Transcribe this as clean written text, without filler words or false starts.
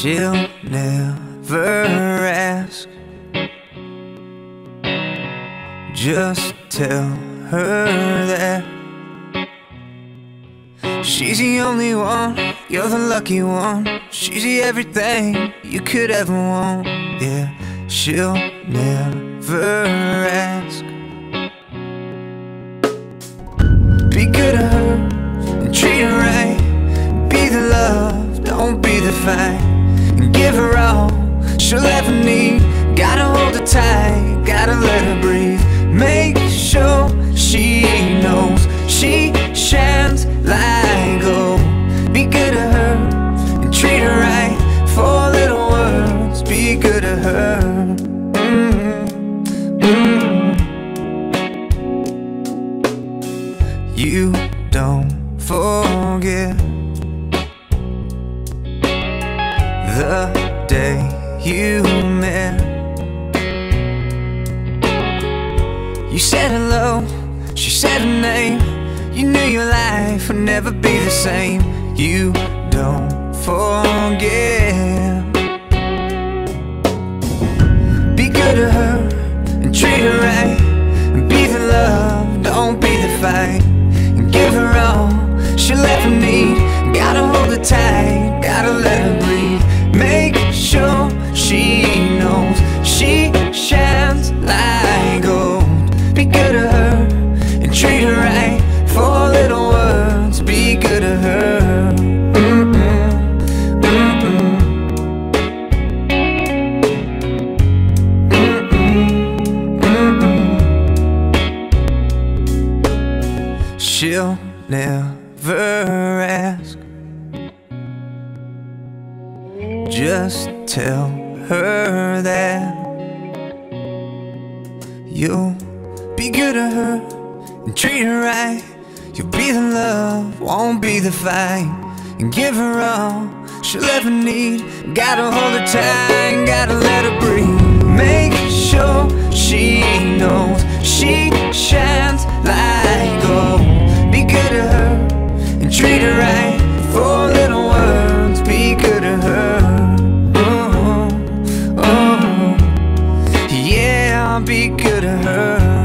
She'll never ask. Just tell her that she's the only one, you're the lucky one. She's the everything you could ever want. Yeah, she'll never ask. Be good to her and treat her right. Be the love, don't be the fight. And give her all she'll ever need. Gotta hold her tight, gotta let her breathe. Make sure she knows she shines like gold. Be good to her and treat her right. 4 little words, be good to her. You don't forget the day you met. You said hello, she said her name. You knew your life would never be the same. You don't forget. Be good to her and treat her right. And be the love, don't be the fight. And give her all she'll ever need. Gotta hold her tight, gotta let her breathe. Make sure she knows she shines like gold. Be good to her and treat her right. 4 little words, be good to her. She'll never ask. Just tell her that you'll be good to her and treat her right. You'll be the love, won't be the fight. And give her all she'll ever need. Gotta hold her tight, gotta let her breathe. Make sure she knows she shines like gold. Be good to her and treat her right. 4 little words, be good to her. Oh, oh, yeah, be good to her.